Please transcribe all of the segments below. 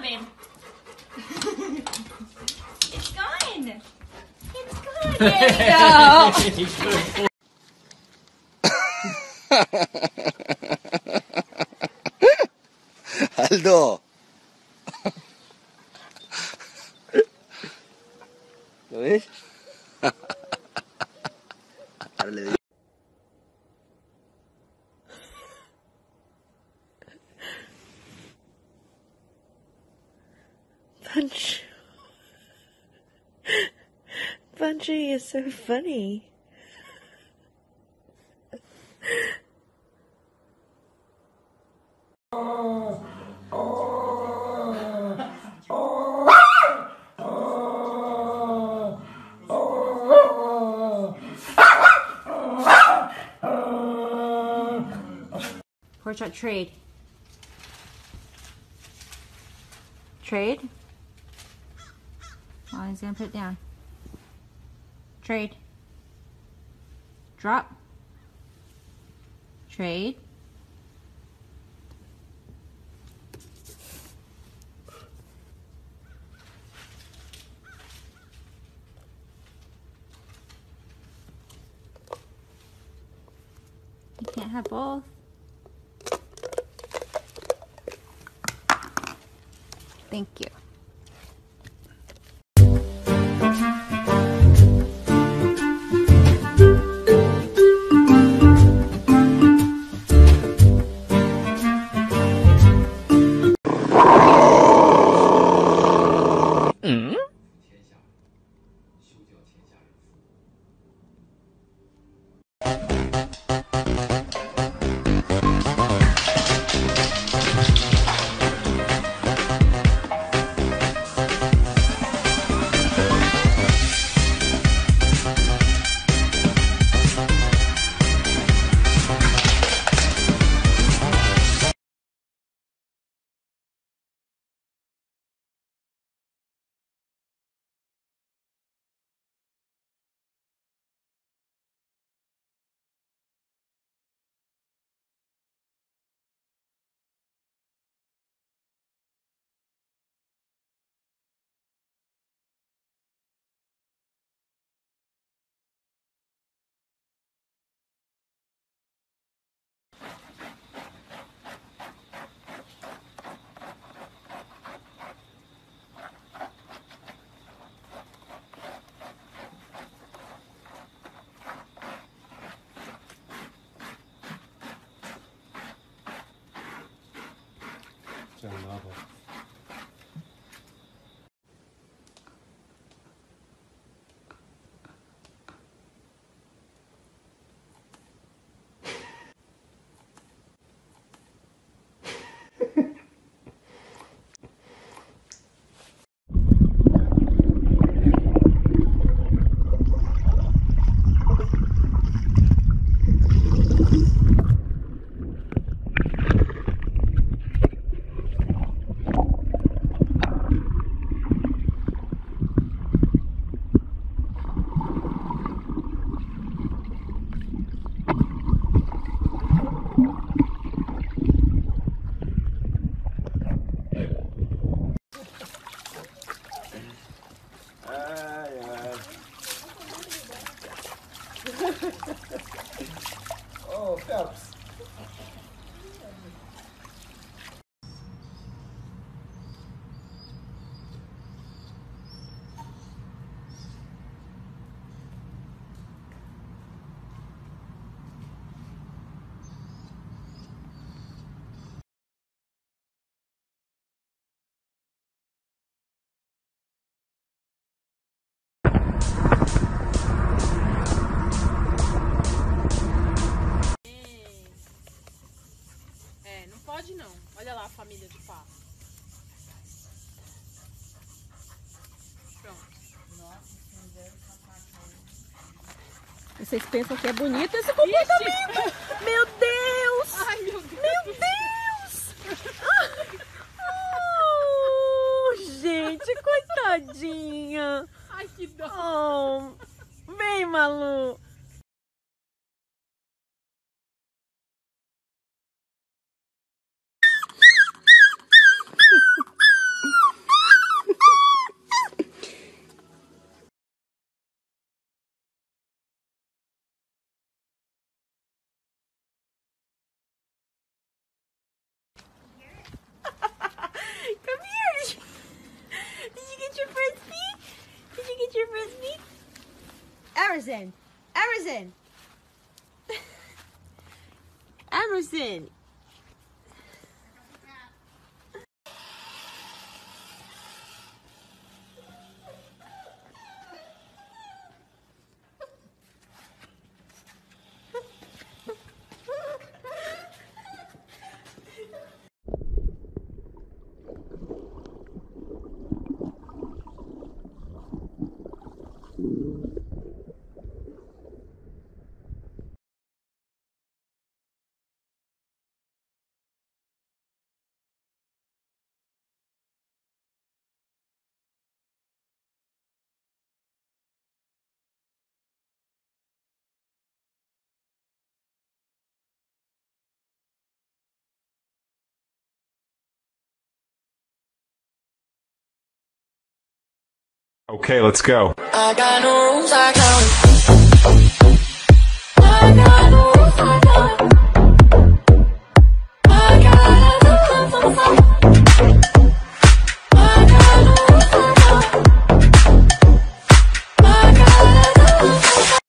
babe. It's gone. It's gone. There you go. Aldo. ¿Lo ves? Ahora le digo. Bungie is so funny. Pork chop trade. Trade. Oh, he's gonna put it down. Trade. Drop. Trade. You can't have both. Thank you. Oh, Phelps. Não pode não. Olha lá a família de pato. Pronto. Vocês pensam que é bonito esse comportamento? Meu Deus! Ai, meu Deus! Meu Deus! Oh, gente, coitadinha! Ai, que dó! Oh, vem, Malu! Emerson! Emerson! Emerson! Okay, let's go. I got no rules, I count. I got no rules, I count. I got no rules, I count. I got no rules, I count. I got no rules, I count.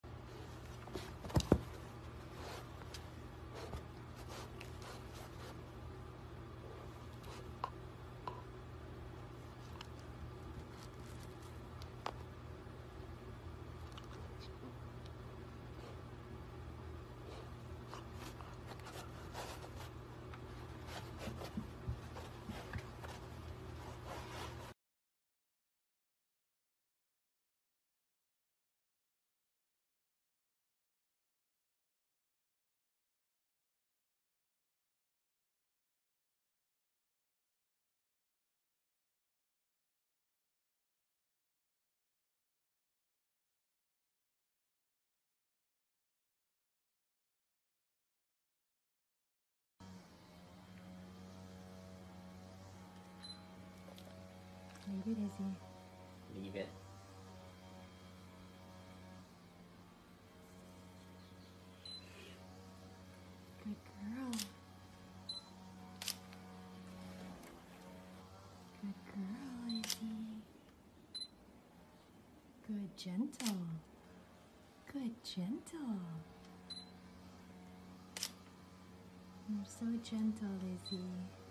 Leave it, Izzy. Leave it. Good girl. Good girl, Izzy. Good gentle. Good gentle. You're so gentle, Izzy.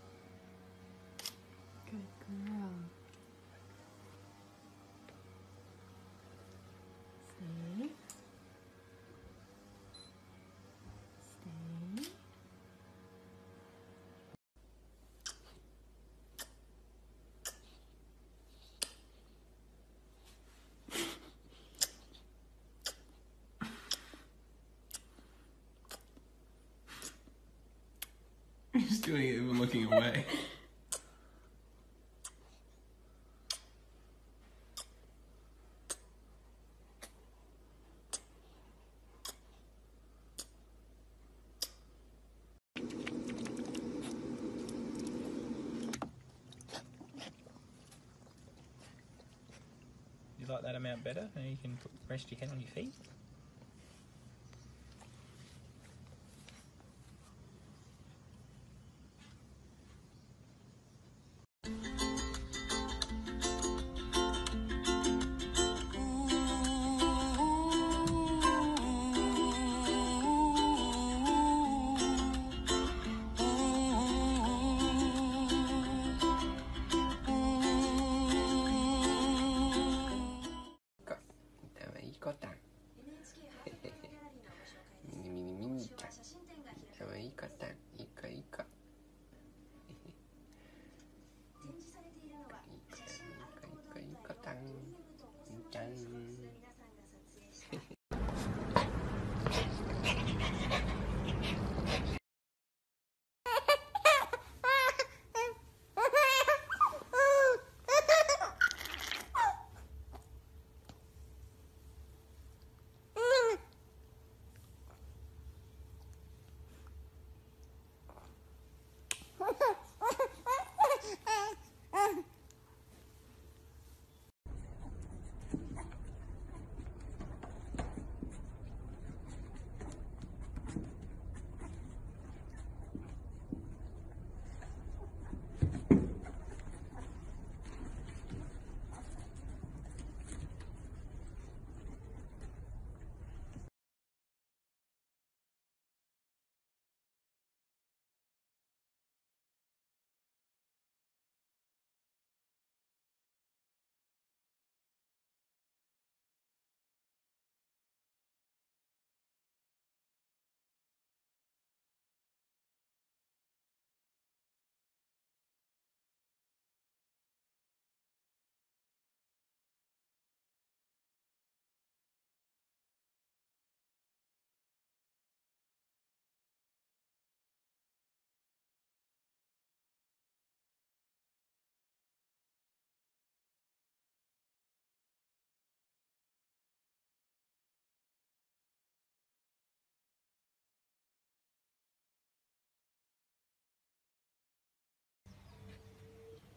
Good girl. Stay. Stay. He's doing it even looking away. You like that amount better? Now you can rest your head on your feet. Tama, ikot ah.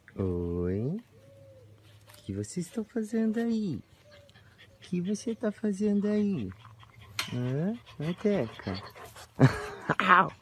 Oi? O que vocês estão fazendo aí? O que você tá fazendo aí? Hã? Teca? Au!